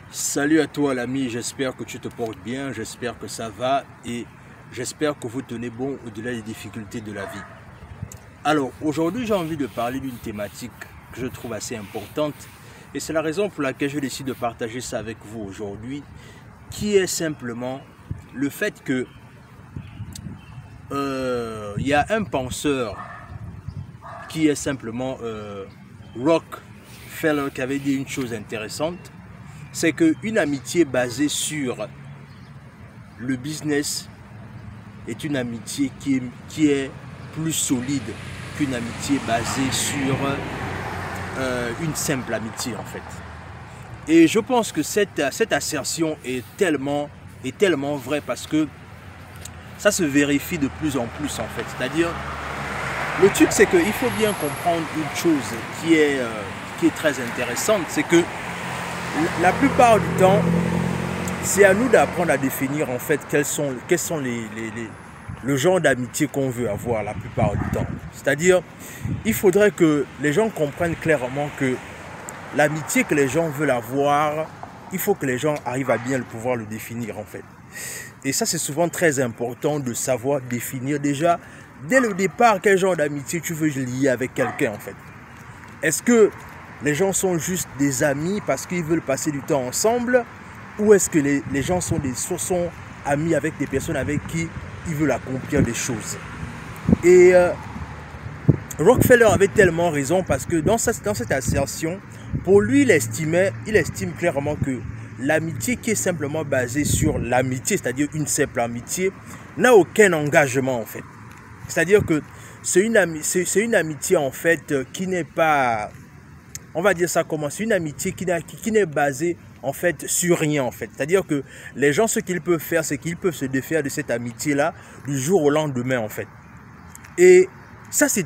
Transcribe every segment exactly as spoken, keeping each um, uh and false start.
Salut à toi l'ami, j'espère que tu te portes bien, j'espère que ça va et j'espère que vous tenez bon au-delà des difficultés de la vie. Alors aujourd'hui j'ai envie de parler d'une thématique que je trouve assez importante et c'est la raison pour laquelle je décide de partager ça avec vous aujourd'hui, qui est simplement le fait que euh, il y a un penseur qui est simplement euh, Rockefeller qui avait dit une chose intéressante. C'est qu'une amitié basée sur le business est une amitié qui est, qui est plus solide qu'une amitié basée sur euh, une simple amitié en fait. Et je pense que cette, cette assertion est tellement, est tellement vraie parce que ça se vérifie de plus en plus en fait. C'est-à-dire, le truc c'est qu'il faut bien comprendre une chose qui est, euh, qui est très intéressante, c'est que la plupart du temps, c'est à nous d'apprendre à définir en fait quels sont, quels sont les, les, les, le genre d'amitié qu'on veut avoir la plupart du temps. C'est-à-dire, il faudrait que les gens comprennent clairement que l'amitié que les gens veulent avoir, il faut que les gens arrivent à bien le pouvoir le définir en fait. Et ça, c'est souvent très important de savoir définir déjà, dès le départ, quel genre d'amitié tu veux lier avec quelqu'un en fait. Est-ce que les gens sont juste des amis parce qu'ils veulent passer du temps ensemble, ou est-ce que les, les gens sont, des, sont amis avec des personnes avec qui ils veulent accomplir des choses? Et euh, Rockefeller avait tellement raison parce que dans cette, dans cette assertion, pour lui, il estimait, il estime clairement que l'amitié qui est simplement basée sur l'amitié, c'est-à-dire une simple amitié, n'a aucun engagement en fait. C'est-à-dire que c'est une, c'est, c'est une amitié en fait qui n'est pas... On va dire ça comment? C'est une amitié qui, qui, qui n'est basée en fait sur rien en fait. C'est-à-dire que les gens, ce qu'ils peuvent faire, c'est qu'ils peuvent se défaire de cette amitié-là du jour au lendemain en fait. Et ça, c'est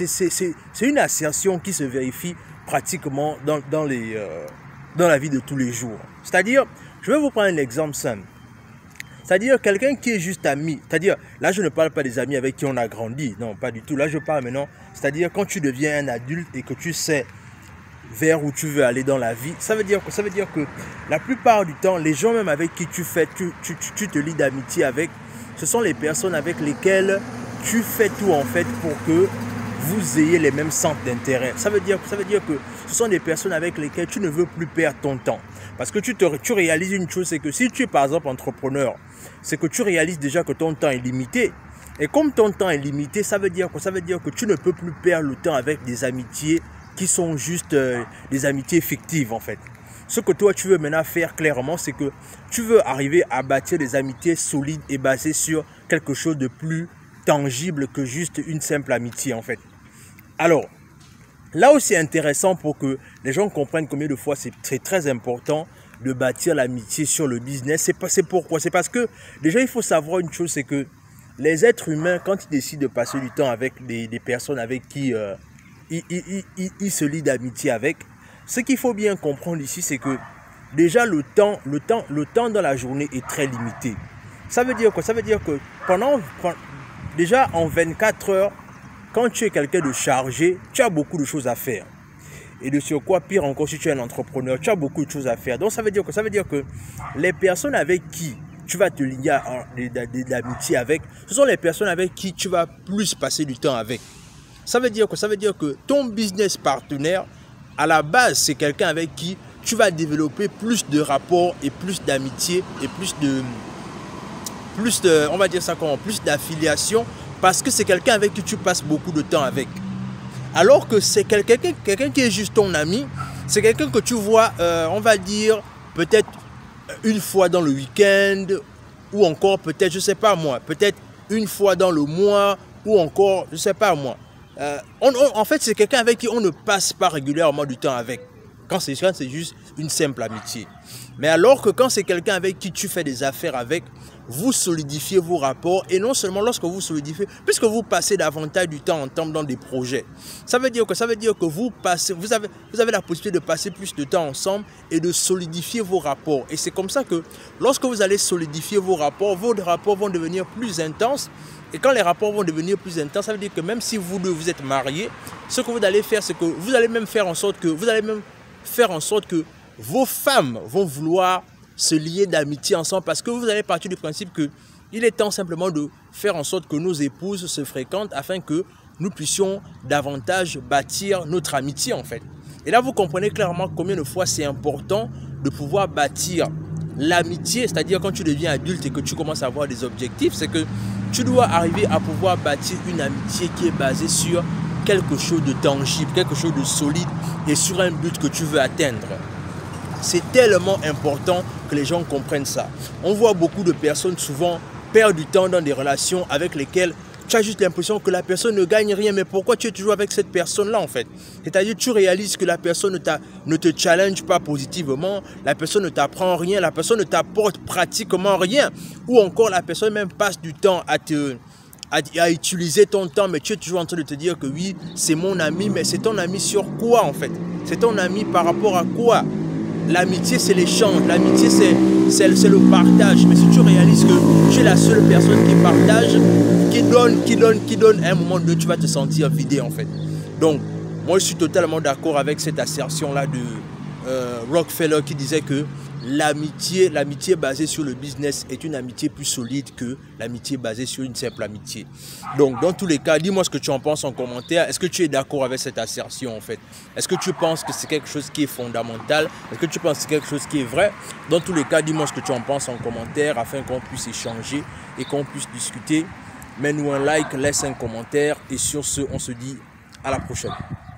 une assertion qui se vérifie pratiquement dans, dans, les, euh, dans la vie de tous les jours. C'est-à-dire, je vais vous prendre un exemple simple. C'est-à-dire quelqu'un qui est juste ami. C'est-à-dire, là je ne parle pas des amis avec qui on a grandi. Non, pas du tout. Là je parle maintenant. C'est-à-dire quand tu deviens un adulte et que tu sais vers où tu veux aller dans la vie, ça veut dire que ça veut dire que la plupart du temps, les gens même avec qui tu fais, tu, tu, tu, tu te lis d'amitié avec, ce sont les personnes avec lesquelles tu fais tout en fait pour que vous ayez les mêmes centres d'intérêt. Ça veut dire, ça veut dire que ce sont des personnes avec lesquelles tu ne veux plus perdre ton temps. Parce que tu, te, tu réalises une chose, c'est que si tu es par exemple entrepreneur, c'est que tu réalises déjà que ton temps est limité. Et comme ton temps est limité, ça veut dire que, ça veut dire que tu ne peux plus perdre le temps avec des amitiés qui sont juste euh, des amitiés fictives en fait. Ce que toi tu veux maintenant faire clairement, c'est que tu veux arriver à bâtir des amitiés solides et basées sur quelque chose de plus tangible que juste une simple amitié en fait. Alors, là où c'est intéressant pour que les gens comprennent combien de fois c'est très important de bâtir l'amitié sur le business, c'est pourquoi? C'est parce que déjà il faut savoir une chose, c'est que les êtres humains, quand ils décident de passer du temps avec des, des personnes avec qui euh, Il, il, il, il se lie d'amitié avec. Ce qu'il faut bien comprendre ici, c'est que déjà le temps, le, temps, le temps dans la journée est très limité. Ça veut dire quoi? Ça veut dire que pendant, déjà en vingt-quatre heures, quand tu es quelqu'un de chargé, tu as beaucoup de choses à faire. Et de sur quoi, pire encore, si tu es un entrepreneur, tu as beaucoup de choses à faire. Donc ça veut dire que, ça veut dire que les personnes avec qui tu vas te lier d'amitié avec, ce sont les personnes avec qui tu vas plus passer du temps avec. Ça veut dire que ça veut dire que ton business partenaire, à la base, c'est quelqu'un avec qui tu vas développer plus de rapports et plus d'amitié et plus de, plus de, on va dire ça comment, plus d'affiliation, parce que c'est quelqu'un avec qui tu passes beaucoup de temps avec. Alors que c'est quelqu'un quelqu'un qui est juste ton ami, c'est quelqu'un que tu vois, euh, on va dire, peut-être une fois dans le week-end, ou encore peut-être, je sais pas moi, peut-être une fois dans le mois, ou encore, je sais pas moi. Euh, on, on, en fait, c'est quelqu'un avec qui on ne passe pas régulièrement du temps avec. Quand c'est juste une simple amitié. Mais alors que quand c'est quelqu'un avec qui tu fais des affaires avec, vous solidifiez vos rapports. Et non seulement lorsque vous solidifiez, puisque vous passez davantage du temps ensemble dans des projets. Ça veut dire que, ça veut dire que vous, passez, vous, avez, vous avez la possibilité de passer plus de temps ensemble et de solidifier vos rapports. Et c'est comme ça que lorsque vous allez solidifier vos rapports, vos rapports vont devenir plus intenses. Et quand les rapports vont devenir plus intenses, ça veut dire que même si vous deux vous êtes mariés, ce que vous allez faire, c'est que vous allez même faire en sorte que vous allez même faire en sorte que vos femmes vont vouloir se lier d'amitié ensemble parce que vous allez partir du principe que il est temps simplement de faire en sorte que nos épouses se fréquentent afin que nous puissions davantage bâtir notre amitié en fait. Et là, vous comprenez clairement combien de fois c'est important de pouvoir bâtir l'amitié, c'est-à-dire quand tu deviens adulte et que tu commences à avoir des objectifs, c'est que tu dois arriver à pouvoir bâtir une amitié qui est basée sur quelque chose de tangible, quelque chose de solide et sur un but que tu veux atteindre. C'est tellement important que les gens comprennent ça. On voit beaucoup de personnes souvent perdre du temps dans des relations avec lesquelles tu as juste l'impression que la personne ne gagne rien. Mais pourquoi tu es toujours avec cette personne-là en fait? C'est-à-dire tu réalises que la personne ne, ne te challenge pas positivement, la personne ne t'apprend rien, la personne ne t'apporte pratiquement rien. Ou encore la personne même passe du temps à, te, à, à utiliser ton temps, mais tu es toujours en train de te dire que oui, c'est mon ami, mais c'est ton ami sur quoi en fait? C'est ton ami par rapport à quoi? L'amitié, c'est l'échange. L'amitié, c'est le partage. Mais si tu réalises que tu es la seule personne qui partage, qui donne, qui donne, qui donne, à un moment donné, tu vas te sentir vidé, en fait. Donc, moi, je suis totalement d'accord avec cette assertion-là de euh, Rockefeller qui disait que l'amitié, l'amitié basée sur le business est une amitié plus solide que l'amitié basée sur une simple amitié. Donc, dans tous les cas, dis-moi ce que tu en penses en commentaire. Est-ce que tu es d'accord avec cette assertion en fait? Est-ce que tu penses que c'est quelque chose qui est fondamental? Est-ce que tu penses que c'est quelque chose qui est vrai? Dans tous les cas, dis-moi ce que tu en penses en commentaire afin qu'on puisse échanger et qu'on puisse discuter. Mets-nous un like, laisse un commentaire et sur ce, on se dit à la prochaine.